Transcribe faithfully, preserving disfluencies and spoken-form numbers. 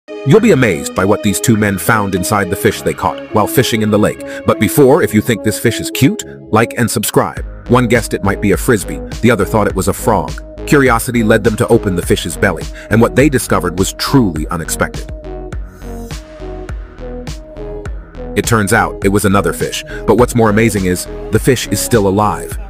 You'll be amazed by what these two men found inside the fish they caught while fishing in the lake. But before, if you think this fish is cute, like and subscribe. One guessed it might be a frisbee, the other thought it was a frog. Curiosity led them to open the fish's belly, and what they discovered was truly unexpected. It turns out it was another fish, but what's more amazing is the fish is still alive.